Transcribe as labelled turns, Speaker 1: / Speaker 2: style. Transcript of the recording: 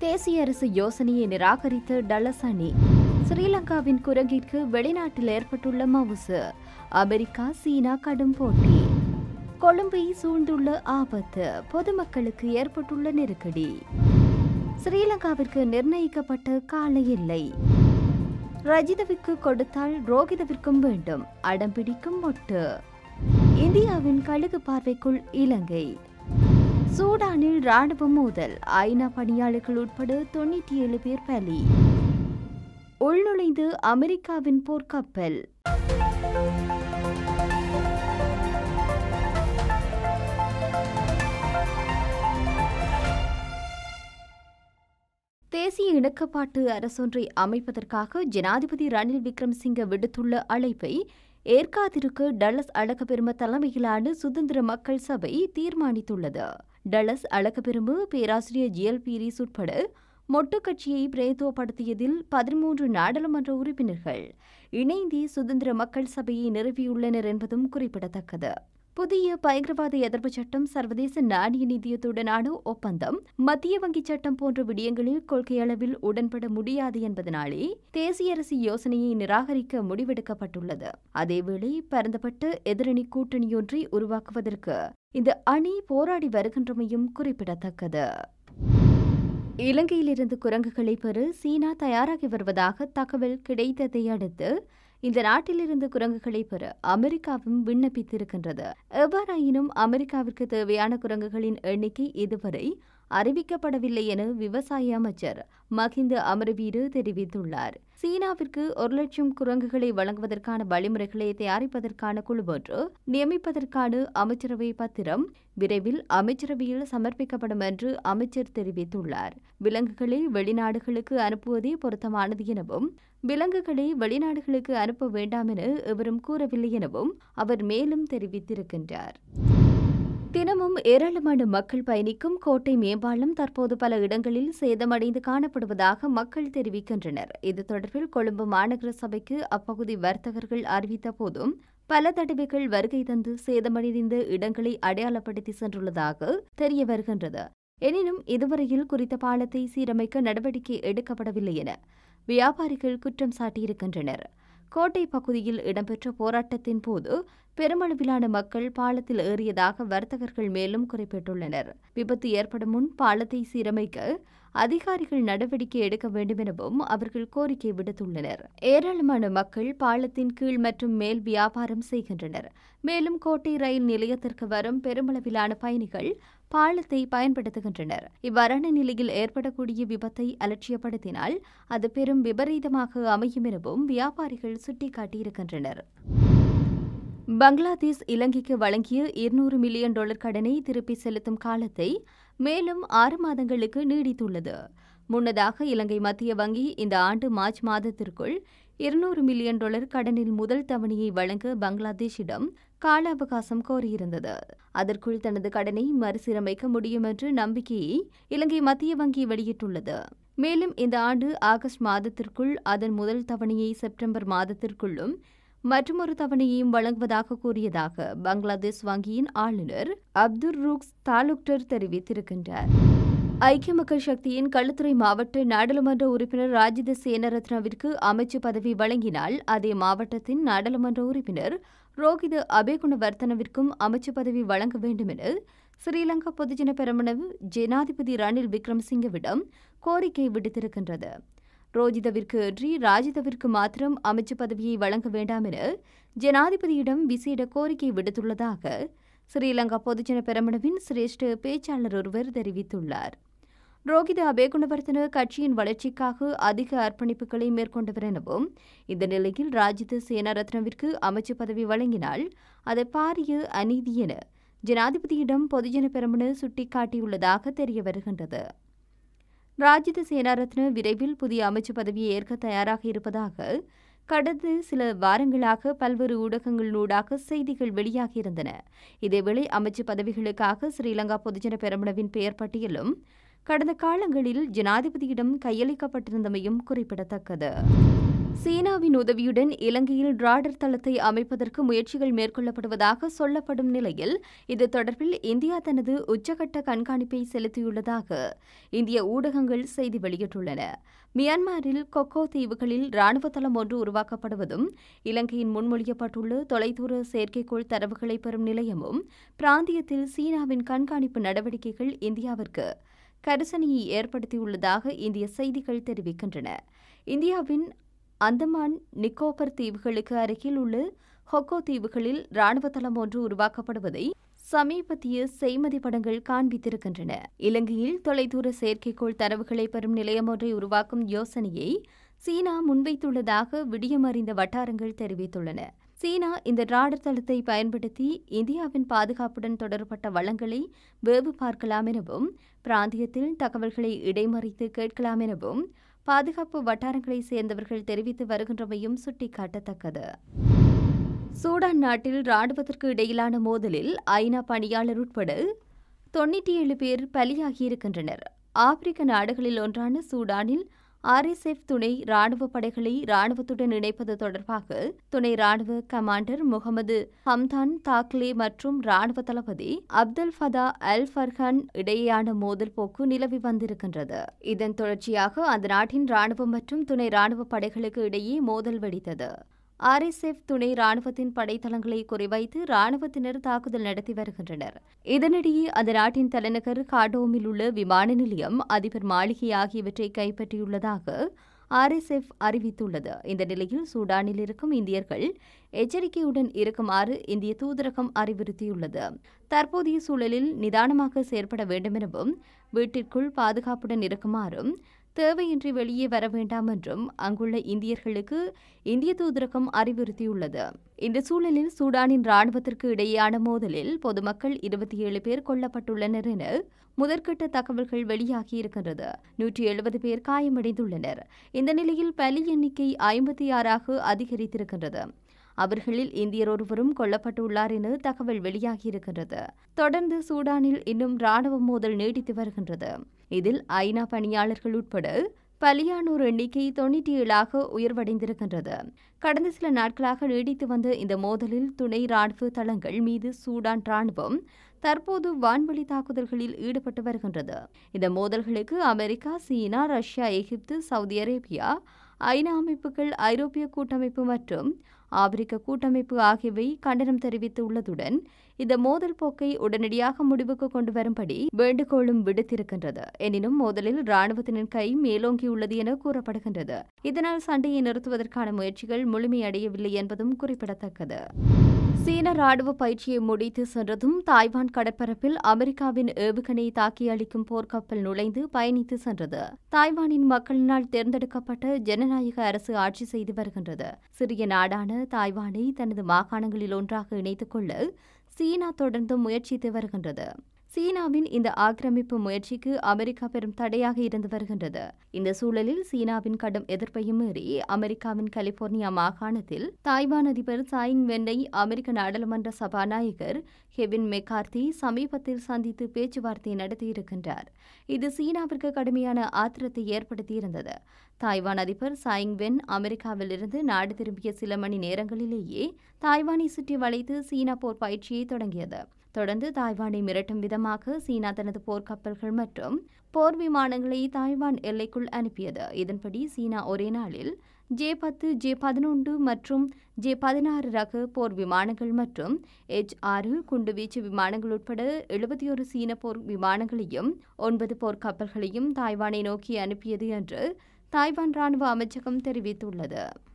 Speaker 1: தேசிய அரசு யோசனையை நிராகரித்த டலஸ் அணி. ஸ்ரீலங்காவின் குரங்கிற்கு வெளிநாட்டில் ஏற்பட்டுள்ள மவுசு. அமெரிக்கா சீனா கடும் போட்டி. கொழும்பை சூழ்ந்துள்ள ஆபத்து. பொதுமக்களுக்கு ஏற்பட்டுள்ள நெருக்கடி. ஸ்ரீலங்காவிற்கு நிர்ணயிக்கப்பட்ட கால எல்லை. ரஜிதவிற்கு கொடுத்தால் ரோகிதவிற்கும் வேண்டும். அடம்பிடிக்கும் மொட்டு. இந்தியாவின் கழுகு பார்வைக்குள் இலங்கை. சூடானில் ராணுவ மோதல். ஐநா பணியாளர்கள் உட்பட 97 பேர் பலி. உள்நுழைந்து அமெரிக்காவின் போர்க்கப்பல். தேசிய இணக்கப்பாட்டு அரசொன்றை அமைப்பதற்காக ஜனாதிபதி ரணில் விக்ரமசிங்க விடுத்துள்ள அழைப்பை ஏற்காதிருக்க டலஸ் அழகப்பெரும தலைமையிலான சுதந்திர மக்கள் சபை தீர்மானித்துள்ளது. டலஸ் அழகப்பெரும பேராசிரியர் ஜிஎல் பீரிஸ் உட்பட மொட்டு கட்சியை பிரதித்துவப்படுத்தியதில் 13 நாடாளுமன்ற உறுப்பினர்கள் இணைந்து சுதந்திர மக்கள் சபையை நிறுவியுள்ளனர் என்பதும் குறிப்பிடத்தக்கது. புதிய பயங்கரவாத எதிர்ப்பு சட்டம், சர்வதேச நாணய நிதியத்துடனான ஒப்பந்தம், மத்திய வங்கி சட்டம் போன்ற விடயங்களில் கொள்கையளவில் உடன்பட முடியாது என்பதனாலே தேசிய அரசு யோசனையை நிராகரிக்க முடிவெடுக்கப்பட்டுள்ளது. அதேவேளை பரந்தப்பட்ட எதிரணி கூட்டணியொன்றை உருவாக்குவதற்கு இந்த அணி போராடி வருகின்றமையும் குறிப்பிடத்தக்கது. இலங்கையிலிருந்து குரங்குகளை பெற சீனா தயாராகி வருவதாக தகவல் கிடைத்ததை அடுத்து இந்த நாட்டிலிருந்து குரங்குகளை பெற அமெரிக்காவும் விண்ணப்பித்திருக்கின்றது. எவ்வாறாயினும் அமெரிக்காவிற்கு தேவையான குரங்குகளின் எண்ணிக்கை இதுவரை அறிவிக்கப்படவில்லை என விவசாய அமைச்சர் மஹிந்த அமரவீர தெரிவித்துள்ளார். சீனாவிற்கு 1,00,000 குரங்குகளை வழங்குவதற்கான வழிமுறைகளை தயாரிப்பதற்கான குழு ஒன்று நியமிப்பதற்கான அமைச்சரவை பத்திரம் விரைவில் அமைச்சரவையில் சமர்ப்பிக்கப்படும் என்று அமைச்சர் தெரிவித்துள்ளார். விலங்குகளை வெளிநாடுகளுக்கு அனுப்புவதே பொருத்தமானது எனவும் விலங்குகளை வெளிநாடுகளுக்கு அனுப்ப வேண்டாம் என எவரும் கூறவில்லை எனவும் அவர் மேலும் தெரிவித்திருக்கின்றார். தினமும் ஏராளமான மக்கள் பயணிக்கும் கோட்டை மேம்பாலம் தற்போது பல இடங்களில் சேதமடைந்து காணப்படுவதாக மக்கள் தெரிவிக்கின்றனர். இது தொடர்பில் கொழும்பு மாநகர சபைக்கு அப்பகுதி வர்த்தகர்கள் அறிவித்த போதும் பல தடவைகள் வருகை தந்து சேதமடைந்த இடங்களை அடையாளப்படுத்தி சென்றுள்ளதாக தெரிய வருகின்றது. எனினும் இதுவரையில் குறித்த பாலத்தை சீரமைக்க நடவடிக்கை எடுக்கப்படவில்லை என வியாபாரிகள் குற்றம் சாட்டியிருக்கின்றனர். கோட்டை பகுதியில் இடம்பெற்ற போராட்டத்தின் போது பெருமளவிலான மக்கள் பாலத்தில் ஏறியதாக வர்த்தகர்கள் மேலும் குறிப்பிட்டுள்ளனர். விபத்து ஏற்படும் முன் பாலத்தை சீரமைக்க அதிகாரிகள் நடவடிக்கை எடுக்க வேண்டும் எனவும் அவர்கள் கோரிக்கை விடுத்துள்ளனர். ஏராளமான மக்கள் பாலத்தின் கீழ் மற்றும் மேல் வியாபாரம் செய்கின்றனர். மேலும் கோட்டை ரயில் நிலையத்திற்கு வரும் பெருமளவிலான பயணிகள் பாலத்தை பயன்படுத்துகின்றனர். இவ்வாறான நிலையில் ஏற்படக்கூடிய விபத்தை அலட்சியப்படுத்தினால் அது பெரும் விபரீதமாக அமையும் எனவும் வியாபாரிகள் சுட்டிக்காட்டியிருக்கின்றனர். பங்களாதேஷ் இலங்கைக்கு வழங்கிய $200 மில்லியன் கடனை திருப்பி செலுத்தும் காலத்தை மேலும் 6 மாதங்களுக்கு நீடித்துள்ளது. முன்னதாக இலங்கை மத்திய வங்கி இந்த ஆண்டு மார்ச் மாதத்திற்குள் $200 மில்லியன் கடனில் முதல் தவணையை வழங்க பங்களாதேஷிடம் கால அவகாசம் கோரியிருந்தது. அதற்குள் தனது கடனை மறுசீரமைக்க முடியும் என்ற நம்பிக்கையை இலங்கை மத்திய வங்கி வெளியிட்டுள்ளது. மேலும் இந்த ஆண்டு ஆகஸ்ட் மாதத்திற்குள் அதன் முதல் தவணையை செப்டம்பர் மாதத்திற்குள்ளும் மற்றொரு தவணையையும் வழங்குவதாக கூறியதாக பங்களாதேஷ் வங்கியின் ஆளுநர் அப்துர் ரூக்ஸ் தாலுக்டர் தெரிவித்திருக்கின்றார். ஐக்கிய மக்கள் சக்தியின் களுத்துறை மாவட்ட நாடாளுமன்ற உறுப்பினர் ராஜித சேனரத்னவிற்கு அமைச்சு பதவி வழங்கினால் அதே மாவட்டத்தின் நாடாளுமன்ற உறுப்பினர் ரோகித அபேகுணவர்த்தனவிற்கும் அமைச்சு பதவி வழங்க வேண்டும் என ஸ்ரீலங்கா பொதுஜன பெரமுன ஜனாதிபதி ரணில் விக்ரமசிங்கவிடம் கோரிக்கை விடுத்திருக்கின்றது. ரோஜிதவிற்கு இன்றி ராஜிதவிற்கு மாத்திரம் அமைச்சு பதவியை வழங்க வேண்டாம் என ஜனாதிபதியிடம் விசேட கோரிக்கை விடுத்துள்ளதாக ஸ்ரீலங்கா பொதுஜன பெரமுனவின் சிரேஷ்ட பேச்சாளர் ஒருவர் தெரிவித்துள்ளார். ரோகித அபேகுணவர்த்தன கட்சியின் வளர்ச்சிக்காக அதிக அர்ப்பணிப்புகளை மேற்கொண்டவர் எனவும் இந்த நிலையில் ராஜித சேனாரத்னவிற்கு அமைச்சு பதவி வழங்கினால் அது பாரிய அநீதி என ஜனாதிபதியிடம் பொதுஜன பெரமுன சுட்டிக்காட்டியுள்ளதாக தெரிய வருகின்றது. ராஜித சேனாரத்ன விரைவில் புதிய அமைச்சு பதவியை ஏற்க தயாராக இருப்பதாக கடந்த சில வாரங்களாக பல்வேறு ஊடகங்களூடாக செய்திகள் வெளியாகியிருந்தன. இதேவேளை அமைச்சு பதவிகளுக்காக ஸ்ரீலங்கா பொதுஜன பெரமுனவின் பெயர் பட்டியலும் கடந்த காலங்களில் ஜனாதிபதியிடம் கையளிக்கப்பட்டிருந்தமையும் குறிப்பிடத்தக்கது. சீனாவின் உதவியுடன் இலங்கையில் ராடர் தளத்தை அமைப்பதற்கு முயற்சிகள் மேற்கொள்ளப்படுவதாக சொல்லப்படும் நிலையில் இது தொடர்பில் இந்தியா தனது உச்சகட்ட கண்காணிப்பை செலுத்தியுள்ளதாக இந்திய ஊடகங்கள் செய்தி வெளியிட்டுள்ளன. மியான்மரில் கொக்கோ தீவுகளில் ராணுவ தளம் ஒன்று உருவாக்கப்படுவதும் இலங்கையின் முன்மொழியப்பட்டுள்ள தொலைதூர செயற்கைக்கோள் தரவுகளை பெறும் நிலையமும் பிராந்தியத்தில் சீனாவின் கண்காணிப்பு நடவடிக்கைகள் இந்தியாவிற்கு கரிசனையை ஏற்படுத்தியுள்ளதாக இந்திய செய்திகள் தெரிவிக்கின்றன. இந்தியாவின் அந்தமான் நிக்கோபர் தீவுகளுக்கு அருகில் உள்ள கொக்கோ தீவுகளில் ராணுவ தளம் ஒன்று உருவாக்கப்படுவதை சமீபத்திய செய்மதி படங்கள் காண்பித்திருக்கின்றன. இலங்கையில் தொலைதூர செயற்கைக்கோள் தரவுகளை பெறும் நிலையம் ஒன்றை உருவாக்கும் யோசனையை சீனா முன்வைத்துள்ளதாக விடியமறிந்த வட்டாரங்கள் தெரிவித்துள்ளன. சீனா இந்த ராடர் தளத்தை பயன்படுத்தி இந்தியாவின் பாதுகாப்புடன் தொடர்பட்ட வளங்களை வேவு பார்க்கலாம் எனவும் பிராந்தியத்தில் தகவல்களை இடைமறித்து கேட்கலாம் எனவும் பாதுகாப்பு வட்டாரங்களை சேர்ந்தவர்கள் தெரிவித்து வருகின்றமையும் சுட்டிக்காட்டத்தக்கது. சூடான் நாட்டில் ராணுவத்திற்கு இடையிலான மோதலில் ஐநா பணியாளர் உட்பட 97 பேர் பலியாகியிருக்கின்றனர். ஆப்பிரிக்க நாடுகளில் ஒன்றான சூடானில் RSF துணை ராணுவ படைகளை ராணுவத்துடன் இணைப்பது தொடர்பாக துணை ராணுவ கமாண்டர் முகமது ஹம்தான் தாக்லே மற்றும் ராணுவ தளபதி அப்தல் ஃபதா அல் ஃபர்ஹான் இடையேயான மோதல் போக்கு நிலவி வந்திருக்கின்றது. இதன் தொடர்ச்சியாக அந்த நாட்டின் ராணுவம் மற்றும் துணை ராணுவ படைகளுக்கு இடையே மோதல் வெடித்தது. RSF துணை ராணுவத்தின் படைத்தளங்களை குறிவைத்து ராணுவத்தினர் தாக்குதல் நடத்தி வருகின்றனர். இதனிடையே அந்த நாட்டின் தலைநகர் காடோமில் உள்ள விமான நிலையம், அதிபர் மாளிகை ஆகியவற்றை கைப்பற்றியுள்ளதாக RSF அறிவித்துள்ளது. இந்த நிலையில் சூடானில் இருக்கும் இந்தியர்கள் எச்சரிக்கையுடன் இருக்குமாறு இந்திய தூதரகம் அறிவுறுத்தியுள்ளது. தற்போதைய சூழலில் நிதானமாக செயற்பட வேண்டுமெனவும் வீட்டிற்குள் பாதுகாப்புடன் இருக்குமாறும் தேவையின்றி வெளியே வர வேண்டாம் என்றும் அங்குள்ள இந்தியர்களுக்கு இந்திய தூதரகம் அறிவுறுத்தியுள்ளது. இந்த சூழலில் சூடானின் ராணுவத்திற்கு இடையேயான மோதலில் பொதுமக்கள் 27 பேர் கொல்லப்பட்டுள்ளனர் என முதற்கட்ட தகவல்கள் வெளியாகியிருக்கின்றது. 170 பேர் காயமடைந்துள்ளனர். இந்த நிலையில் பலி எண்ணிக்கை 56ஆக அதிகரித்திருக்கின்றது. அவர்களில் இந்தியர் ஒருவரும் கொல்லப்பட்டுள்ளார் என தகவல் வெளியாகியிருக்கின்றது. தொடர்ந்து சூடானில் இன்னும் ராணுவ மோதல் நீடித்து வருகின்றது. இதில் ஐநா பணியாளர்கள் உட்பட பலியானோர் எண்ணிக்கை 97ஆக உயர்வடைந்திருக்கின்றது. கடந்த சில நாட்களாக நீடித்து வந்த இந்த மோதலில் துணை ராணுவ தளங்கள் மீது சூடான் ராணுவம் தற்போது வான்வழி தாக்குதல்களில் ஈடுபட்டு வருகின்றது. இந்த மோதல்களுக்கு America, China, Russia, Egypt, Saudi Arabia, ஐநா அமைப்புகள், ஐரோப்பிய கூட்டமைப்பு மற்றும் ஆப்பிரிக்க கூட்டமைப்பு ஆகியவை கண்டனம் தெரிவித்துள்ளதுடன் இந்த மோதல் போக்கை உடனடியாக முடிவுக்கு கொண்டு வரும்படி வேண்டுகோளும் விடுத்திருக்கின்றது. எனினும் மோதலில் ராணுவத்தினர் கை மேலோங்கியுள்ளது என கூறப்படுகின்றது. இதனால் சண்டையை நிறுத்துவதற்கான முயற்சிகள் முழுமையடையவில்லை என்பதும் குறிப்பிடத்தக்கது. சீன ராணுவ பயிற்சியை முடித்து சென்றதும் தாய்வான் கடற்பரப்பில் அமெரிக்காவின் ஏவுகணை தாக்கி அளிக்கும் போர்க்கப்பல் நுழைந்து பயணித்து சென்றது. தாய்வானின் மக்களினால் தேர்ந்தெடுக்கப்பட்ட ஜனநாயக அரசு ஆட்சி செய்து வருகின்றது. சிறிய நாடான தாய்வானை தனது மாகாணங்களில் ஒன்றாக இணைத்துக் கொள்ள சீனா தொடர்ந்து முயற்சித்து வருகின்றது. சீனாவின் இந்த ஆக்கிரமிப்பு முயற்சிக்கு அமெரிக்கா பெரும் தடையாக இருந்து வருகின்றது. இந்த சூழலில் சீனாவின் கடும் எதிர்ப்பையும் மீறி அமெரிக்காவின் கலிபோர்னியா மாகாணத்தில் தாய்வான் அதிபர் சாய் இங்-வென்னை அமெரிக்க நாடாளுமன்ற சபாநாயகர் கெவின் மெக்கார்த்தி சமீபத்தில் சந்தித்து பேச்சுவார்த்தை நடத்தியிருக்கின்றார். இது சீனாவிற்கு கடுமையான ஆத்திரத்தை ஏற்படுத்தியிருந்தது. தாய்வான் அதிபர் சாய் இங்-வென் அமெரிக்காவில் இருந்து நாடு திரும்பிய சில மணி நேரங்களிலேயே தாய்வானை சுற்றி வளைத்து சீனா போர் பயிற்சியை தொடங்கியது. தொடர்ந்து தாய்வானை மிரட்டும் விதமாக சீனா தனது போர்க்கப்பல்கள் மற்றும் போர் விமானங்களை தாய்வான் எல்லைக்குள் அனுப்பியது. இதன்படி சீனா ஒரே நாளில் J-10, J-11 மற்றும் J-16 ரக போர் விமானங்கள் மற்றும் H-6 குண்டுவீச்சு விமானங்கள் உட்பட 71 சீன போர் விமானங்களையும் 9 போர் கப்பல்களையும் தாய்வானை நோக்கி அனுப்பியது என்று தாய்வான் ராணுவ அமைச்சகம் தெரிவித்துள்ளது.